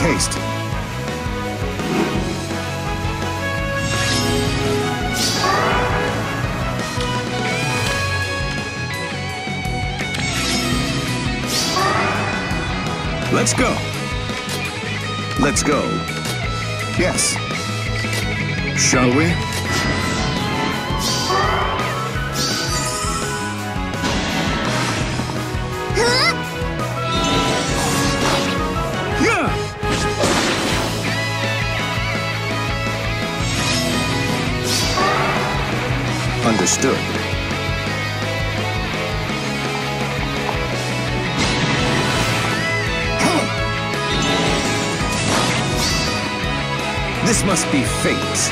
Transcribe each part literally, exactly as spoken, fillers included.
haste. Let's go. Let's go. Yes. Shall we? Huh? Yeah. Understood. This must be fate.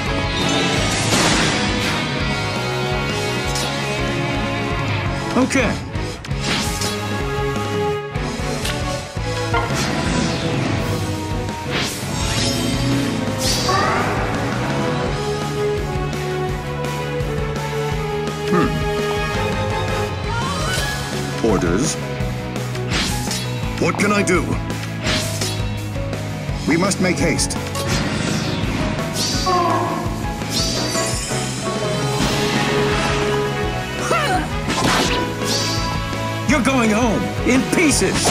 Okay. Hmm. Orders. What can I do? We must make haste. You're going home in pieces.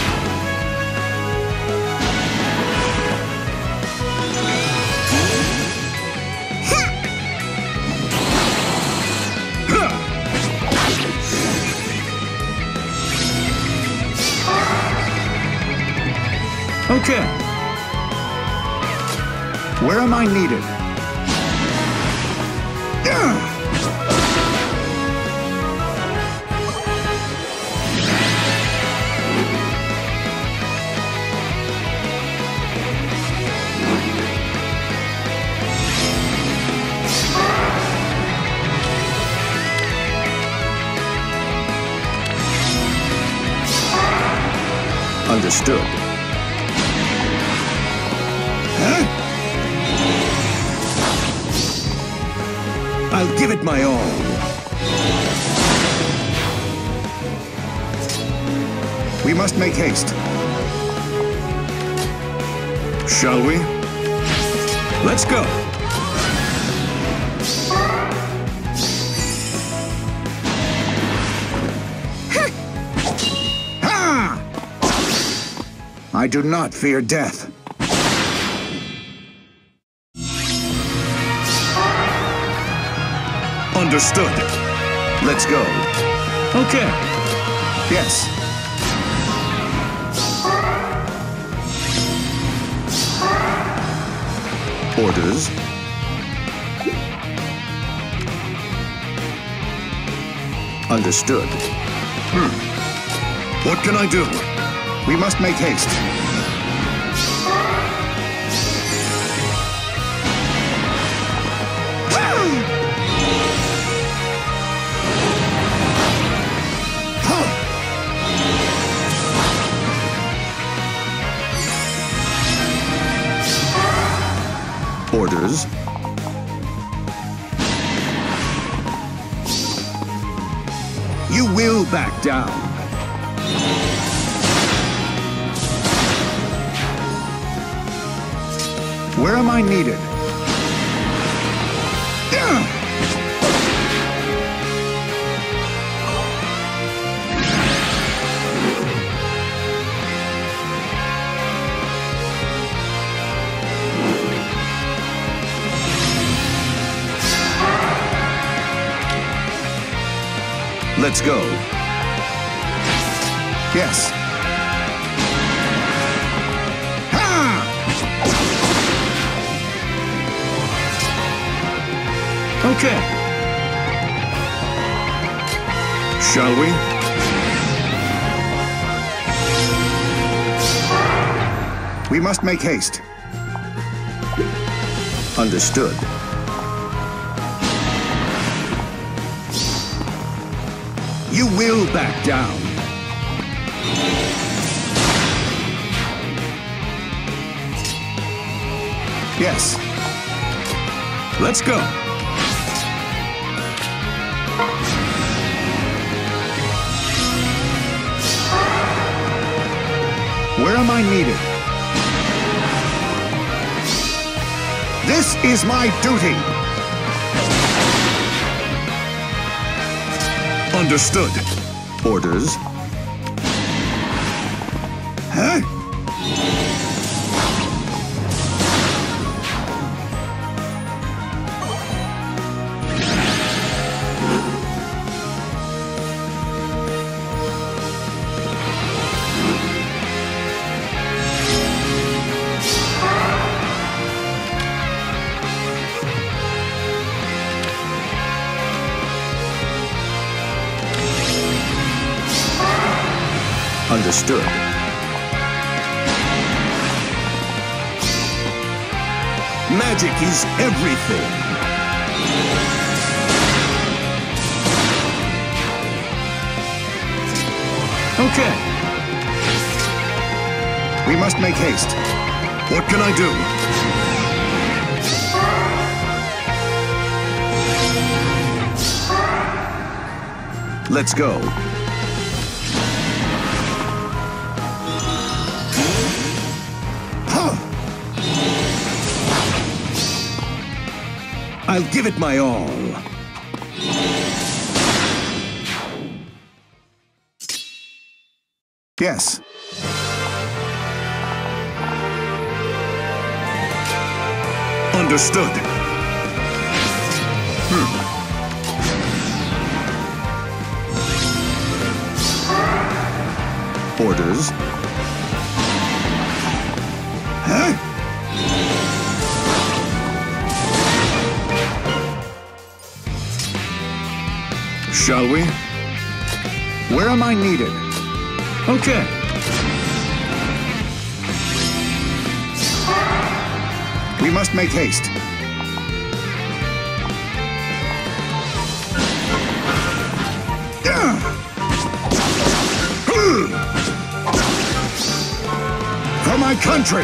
Okay. Where am I needed? Understood. Huh? I'll give it my all. We must make haste. Shall we? Let's go. Ha! I do not fear death. Understood. Let's go. Okay. Yes. Orders. Understood. Hmm. What can I do? We must make haste. Orders. You will back down. Where am I needed? Yeah! Let's go. Yes. Ha! Okay. Shall we? We must make haste. Understood. You will back down. Yes. Let's go. Where am I needed? This is my duty. Understood. Orders. Huh? Understood. Magic is everything. Okay. We must make haste. What can I do? Let's go. I'll give it my all. Yes. Understood. Hmm. Orders. Huh? Shall we? Where am I needed? Okay. We must make haste. For my country!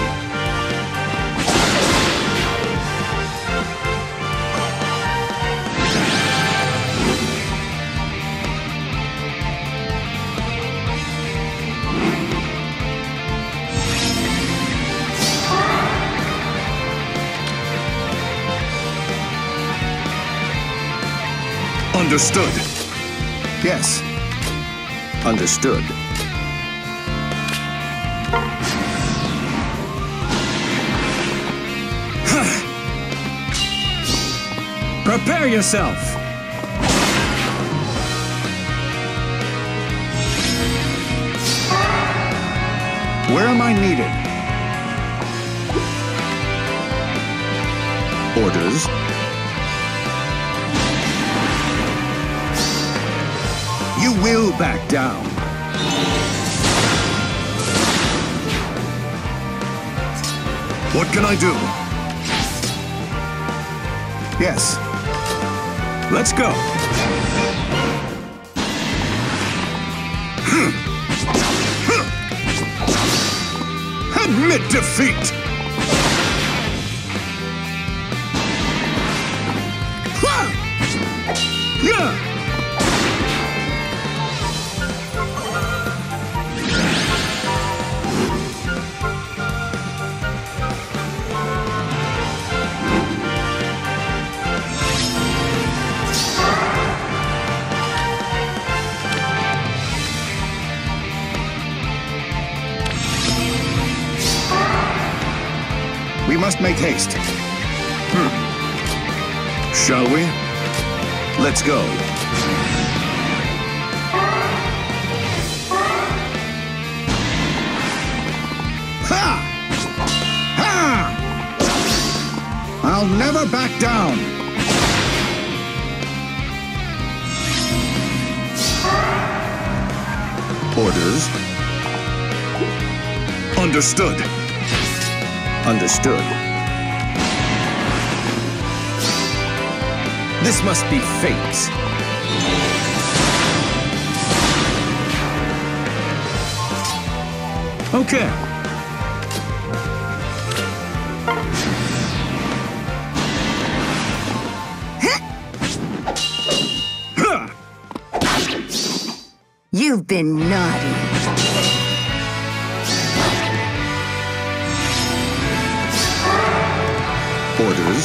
Understood. Yes. Understood. Prepare yourself. Where am I needed? Orders. You will back down. What can I do? Yes. Let's go. Admit defeat. Yeah. We must make haste. Hmm. Shall we? Let's go. Ha! Ha! I'll never back down. Orders. Understood. Understood. This must be fate. Okay. You've been naughty. Orders.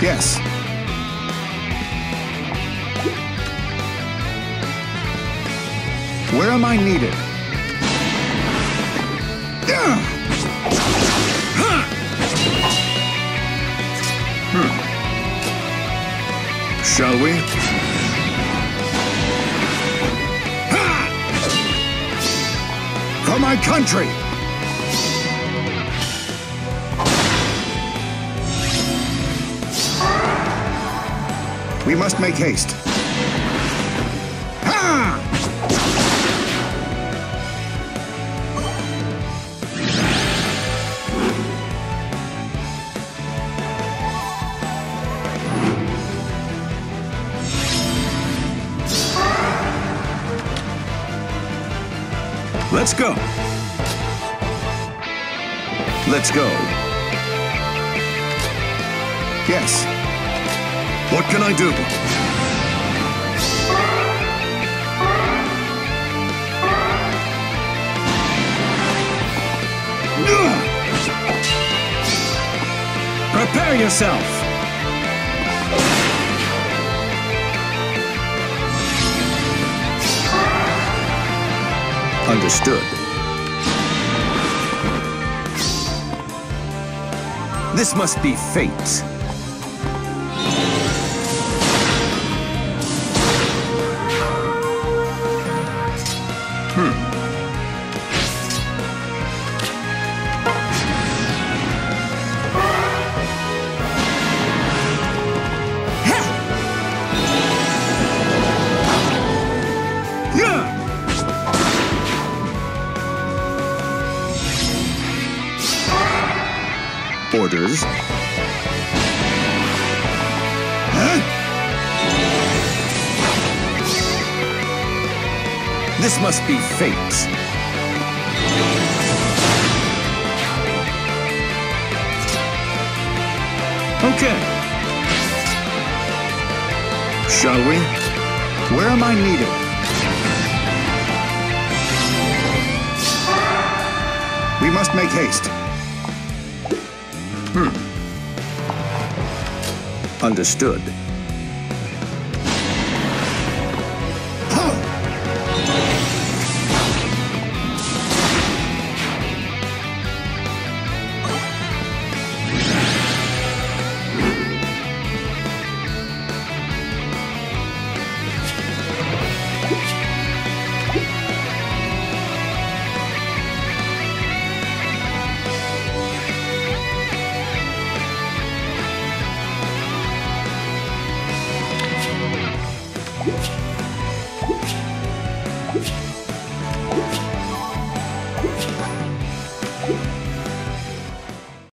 Yes. Where am I needed? Hmm. Shall we? For my country! We must make haste. Ha! Let's go. Let's go. Yes. What can I do? Prepare yourself. Understood. This must be fate. Orders. Huh? This must be fate. Okay. Shall we? Where am I needed? We must make haste. Hmm. Understood. You